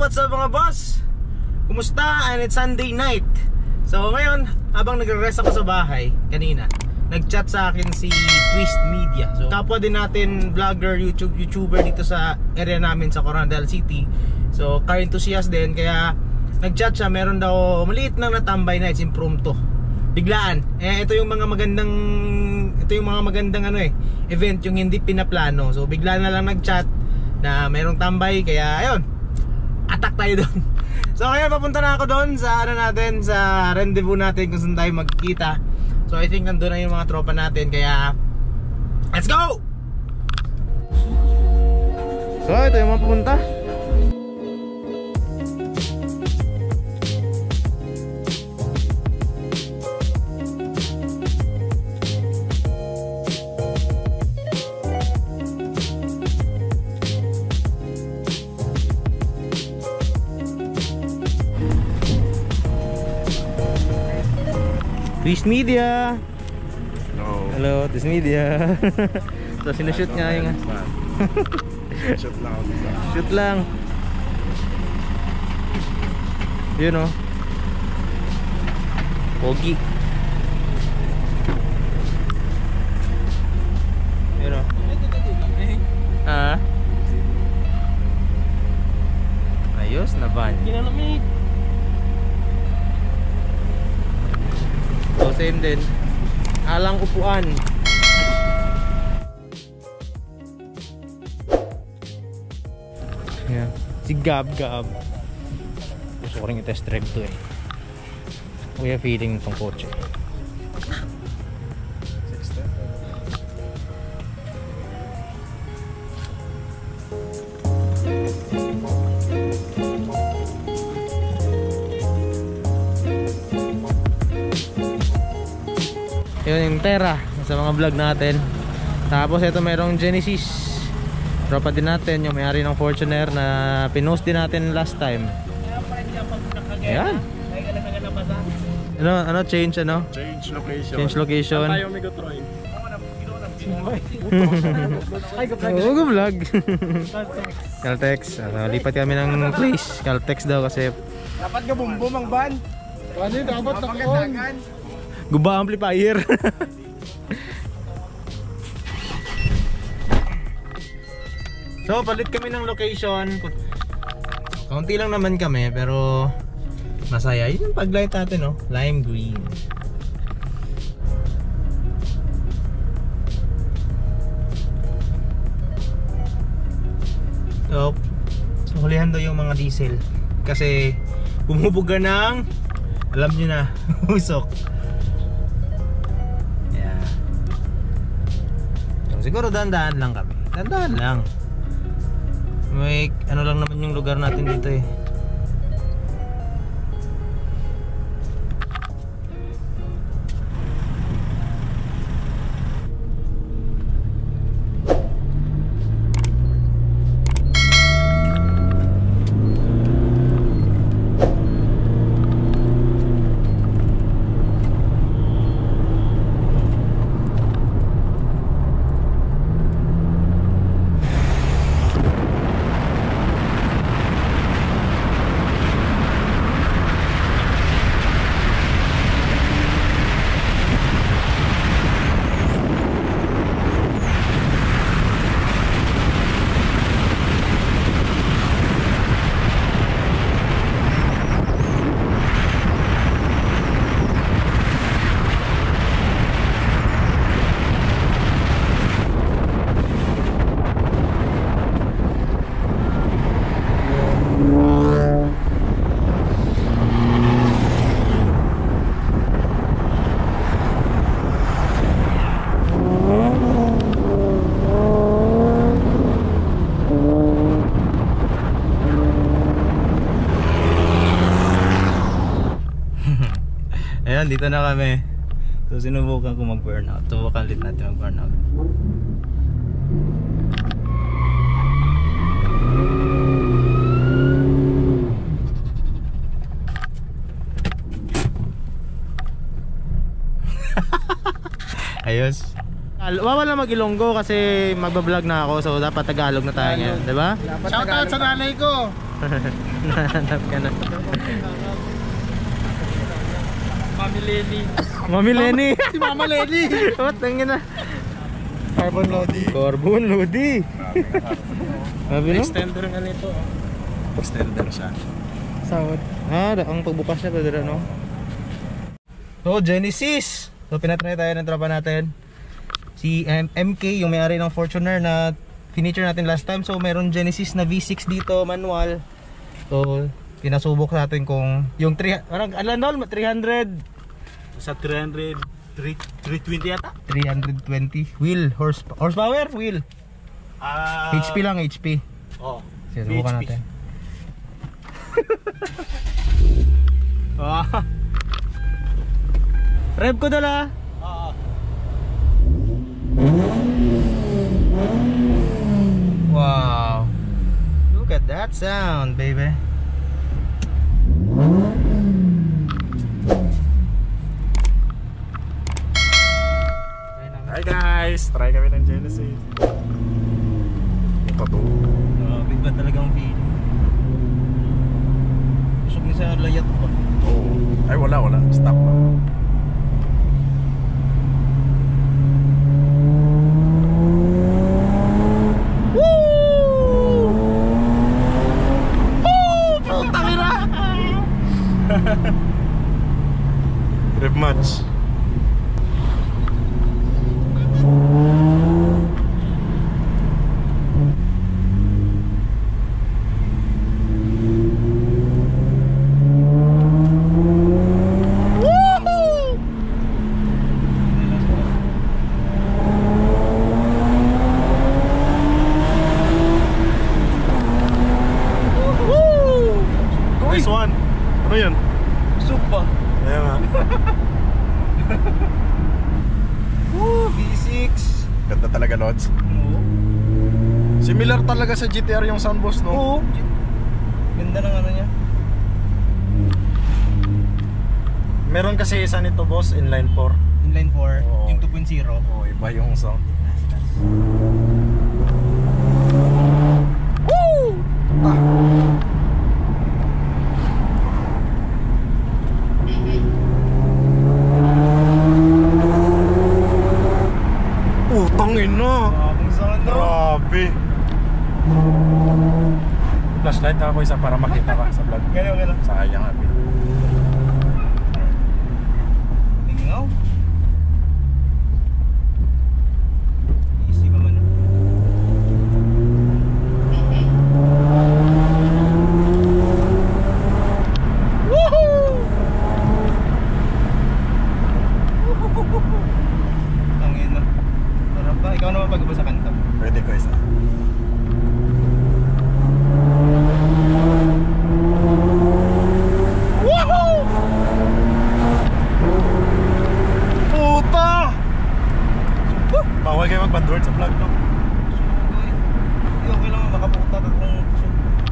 what's up mga boss? Kumusta? And it's Sunday night. So ngayon, habang nagre-rest ako sa bahay kanina, nag-chat sa akin si Twist Media. So kapwa din natin vlogger, YouTuber dito sa area namin sa Coronadal City. So car enthusiast din, kaya nag-chat siya. Meron daw maliit lang na Tambay nights, impromptu, biglaan. Ito yung mga magandang event, yung hindi pinaplano. So bigla na lang nag-chat na merong tambay, kaya ayun, attack tayo doon. So kaya papunta na ako doon sa sa rendezvous natin kung saan tayo magkikita. So I think nandun na yung mga tropa natin, kaya let's go! So ito yung mga pupunta. Twist Media. Hello, Twist Media. So sinushoot nga yung shoot lang. Shoot lang. Yun o. Pogi. Yun o. Ayos na ban. Ginanamig. So same din. Alang upuan. Yeah. Si Gab. Gusto ko rin i-test drive to eh. Kuya feeling nitong kotse. Yun yung Terra sa mga vlog natin. Tapos ito merong Genesis, tropa din natin, yung may-ari ng Fortuner na pinost din natin last time. Ayan. Ano change location. Change location. Tayo may Gotroy. Go vlog. Caltex. Lipat kami ng place. Caltex daw kasi dapat ka bumbum ang van. Ano yun? Dapat nakon. Guba amplifier. So palit kami ng location. Kaunti lang naman kami pero masaya. Yun yung paglight natin, no? Lime green. So hulihan daw yung mga diesel kasi bumubuga ng, alam nyo na, usok. Siguro dandaan lang kami. Dandaan lang. May ano lang naman yung lugar natin dito eh. Ayan, dito na kami. So sinubukan ko mag-burnout. Subukan ulit natin mag-burnout. Ayos. Wala mag-Ilonggo kasi magbablog na ako, so dapat Tagalog na tayo ngayon, di ba? Shoutout sa nanay ko. Nahanap ka na. Mami Lenny. Mami Lenny. Si Mama Lenny. What? Tangin na. Carbon Lodi. Carbon Lodi. Sabi no? Extender nga nito. Extender siya. Sawad. Ang pagbukas niya pwede no? So, Genesis. So, pinatry tayo ng tropa natin. Si MK, yung may-ari ng Fortuner na finiture natin last time. So, meron Genesis na V6 dito, manual. So, pinasubok natin kung yung 300 Sa 320 yata? 320 wheel horsepower wheel. HP lang, HP. Oh. Sige, subukan natin. Rev ko dala. Wow. Look at that sound, baby. Hi guys, try kami ng Genesis. Ito to. Big ba talagang feel? Busog niya sa layat ko. Oh. Ay wala. Stop na. Rev match. Nice one. Ano yun? Busog pa. Ayan nga. V6. Ganda talaga, Lods. Oo. Similar talaga sa GTR yung sound boss, no? Oo. Ganda ng ano niya. Meron kasi isa nito, boss, inline 4. Inline 4, Oo. yung 2.0. Oh, iba yung sound. Utangin na. Ang sound no? Grabe. Flashlight ako isa para makita ka sa vlog. Okay lang. Sayang abi. Tingaw. Easy pa man. Woohoo! Tangin na. Sarap ba? Ikaw naman pag-upo sa kanta. Pwede ko isa. Woohoo! Puta! Bawal kayo mag-bad sa vlog, no? Hindi, okay lang makaputa ka kung gusto.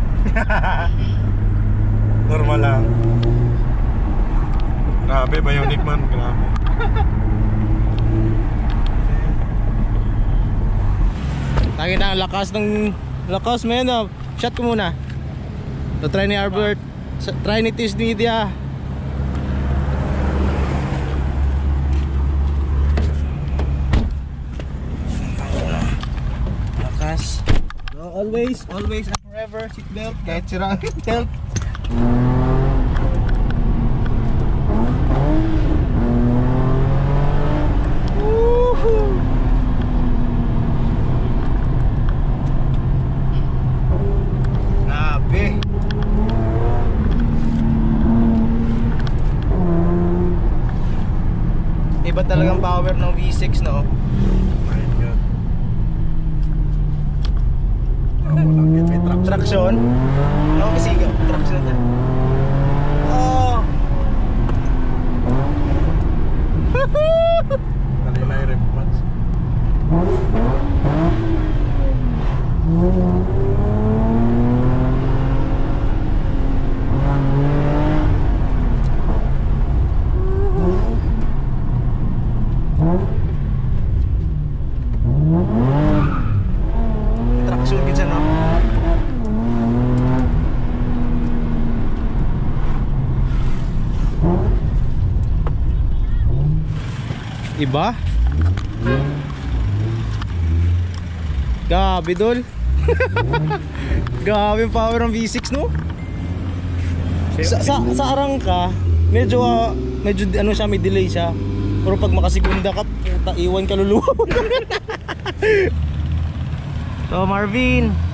Normal lang. Grabe, bionic man. Grabe. Tangin na, lakas mo yun, oh. Shot ko muna. So, try ni Albert. Try ni Twist Media. Lakas. So, always and forever, seatbelt. Kahit sira ang seatbelt. Woohoo! Grabe. Iba talagang power ng V6, no? My God. Walang get may traction. Traction. Ano kasi traction na. Oh. Kanina yung rev match. Traction din siya, no? Iba? Gabi dol. Gabi yung power ng V6 no? Sa arangka, medyo ano siya, may delay siya. Pero pag makasekunda ka, puta, iwan ka luluwa. So Marvin,